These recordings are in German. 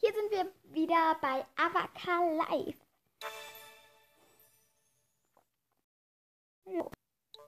hier sind wir wieder bei Avaka Live. Jo.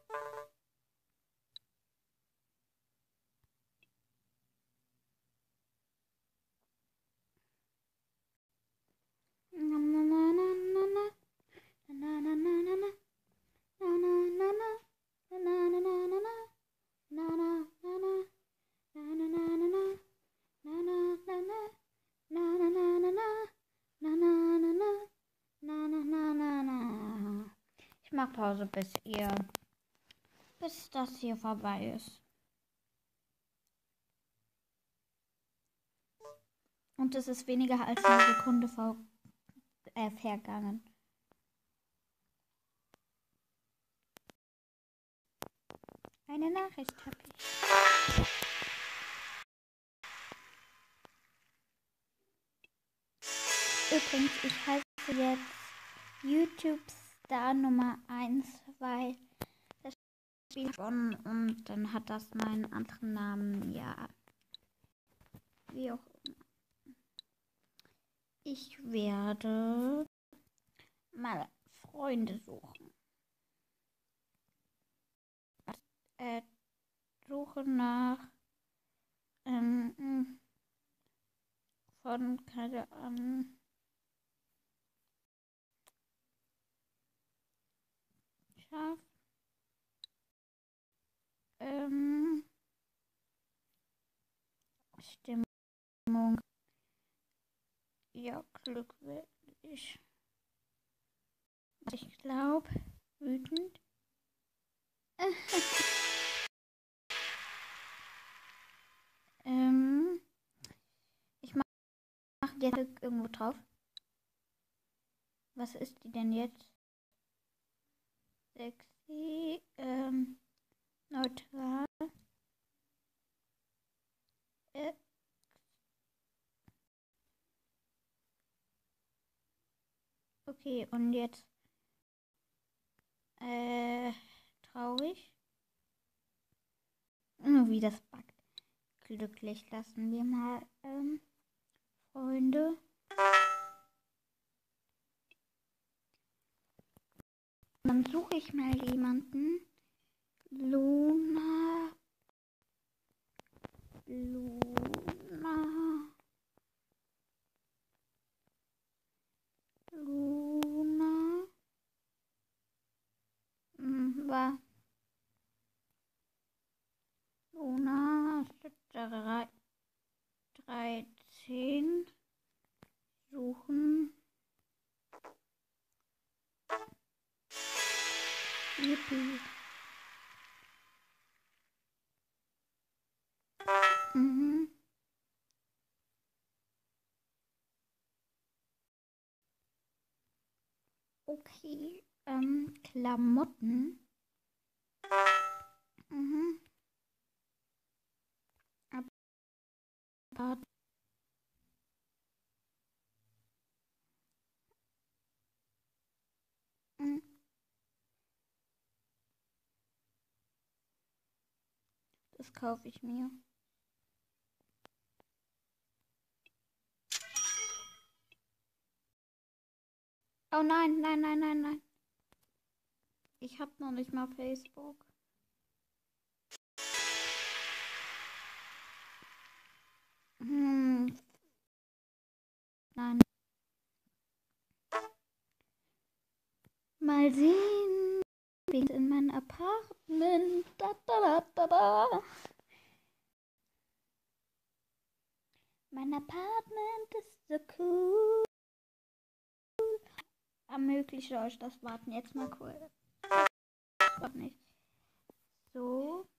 Ich mach Pause, bis das hier vorbei ist. Und es ist weniger als eine Sekunde vergangen. Eine Nachricht habe ich. Übrigens, ich heiße jetzt YouTube-Star Nummer 1, weil das Spiel gewonnen und dann hat das meinen anderen Namen, ja. Wie auch immer. Ich werde mal Freunde suchen. Suche nach von, keine Ahnung, Schaf, Stimmung, ja, glücklich. Ich glaube, wütend. Ich mache jetzt irgendwo drauf. Was ist die denn jetzt? Sexy, neutral. Okay, und jetzt traurig. Wie das backt. Glücklich lassen wir mal, Freunde. Dann suche ich mal jemanden. Luna. War Luna 13 suchen. Yippie. Okay, Klamotten. Aber das kaufe ich mir. Oh nein, nein, nein, nein, nein. Ich habe noch nicht mal Facebook. Nein. Mal sehen. Bin in mein Apartment. Da, da, da, da, da. Mein Apartment ist so cool. Ermöglicht euch das Warten jetzt mal cool. Das nicht. So.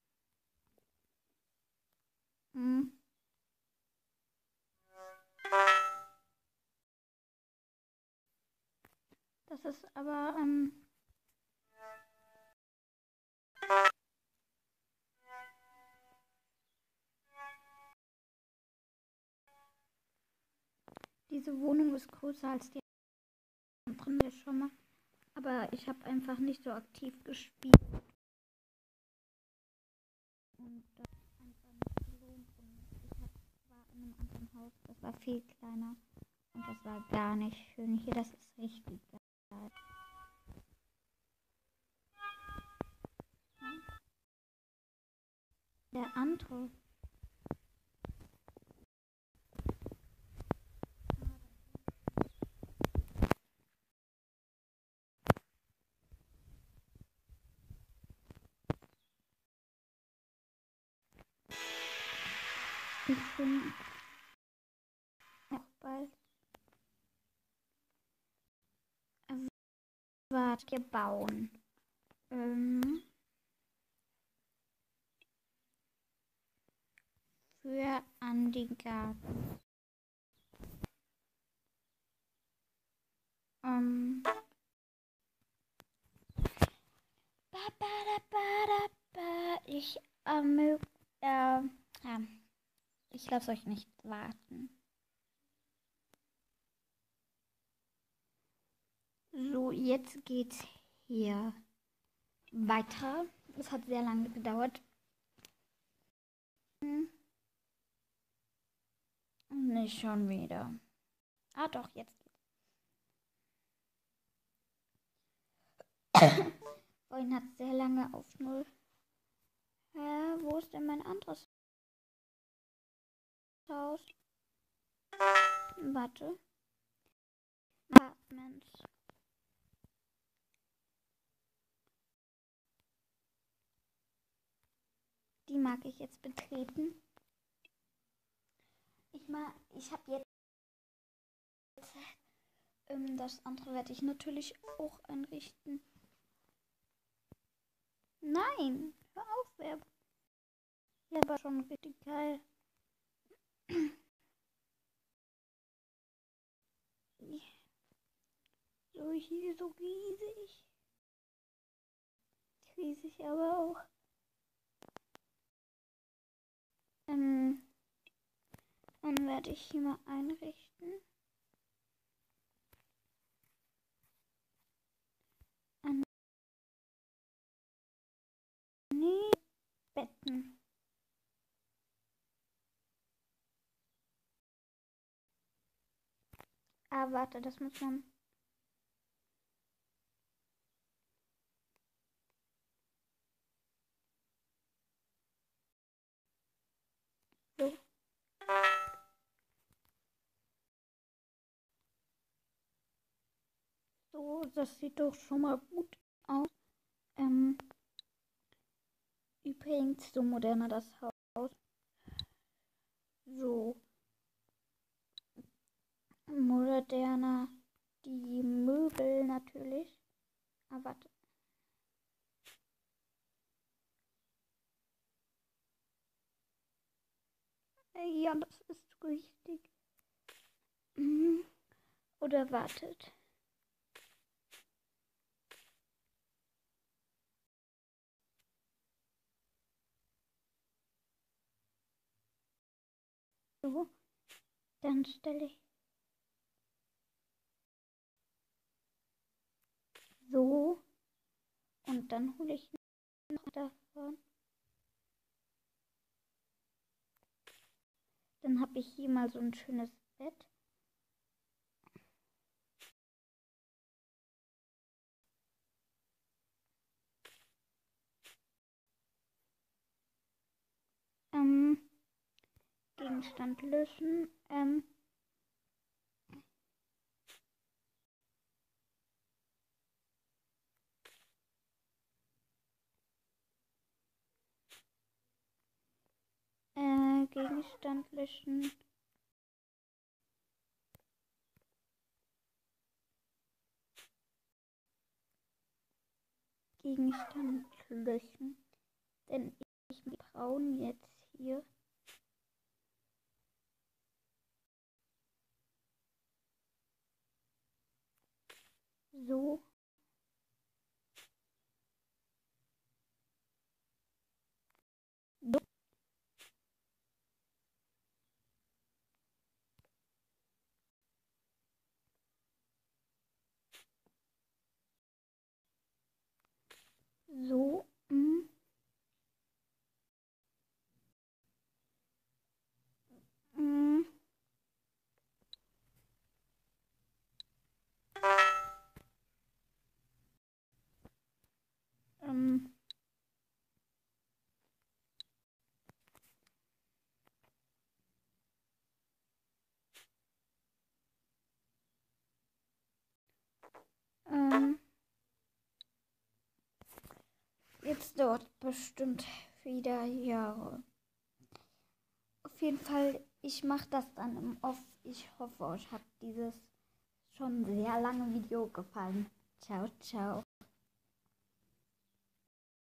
Das ist aber, diese Wohnung ist größer als die anderen hier schon mal. Aber ich habe einfach nicht so aktiv gespielt. Und das einfach nicht gelohnt. Und ich war in einem anderen Haus. Das war viel kleiner. Und das war gar nicht schön. Hier, das ist richtig geil. Der andere. Ich bin auch bald. Warte, bauen. Für an den Garten. Ich ich lasse euch nicht warten. So, jetzt geht's hier weiter. Es hat sehr lange gedauert. Nicht schon wieder. Ah, doch, jetzt geht's. Vorhin hat es sehr lange auf 0. Wo ist denn mein anderes Haus? Warte. Apartments. Die mag ich jetzt betreten. Ich habe jetzt das andere werde ich natürlich auch einrichten. Nein, hör auf, wer. Ja, aber schon richtig geil. So hier so riesig. Riesig aber auch. Dann werde ich hier mal einrichten. Nee, Betten. Ah, warte, das muss man. So. So, das sieht doch schon mal gut aus. Übrigens, so moderner das Haus. So moderner die Möbel natürlich. Aber warte. Ja, das ist richtig. Oder wartet. So, dann stelle ich so und dann hole ich noch davon. Dann habe ich hier mal so ein schönes Bett. Gegenstand löschen. Gegenstand löschen. Gegenstand löschen. Denn ich braun jetzt hier. So. So. Das dauert bestimmt wieder Jahre. Auf jeden Fall, ich mache das dann im Off. Ich hoffe, euch hat dieses schon sehr lange Video gefallen. Ciao, ciao.